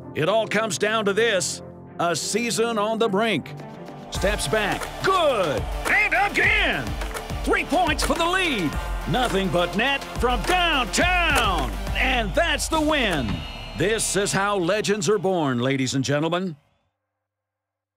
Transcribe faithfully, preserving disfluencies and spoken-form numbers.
It all comes down to this: a season on the brink. Steps back. Good. And again. Three points for the lead. Nothing but net from downtown. And that's the win. This is how legends are born, ladies and gentlemen.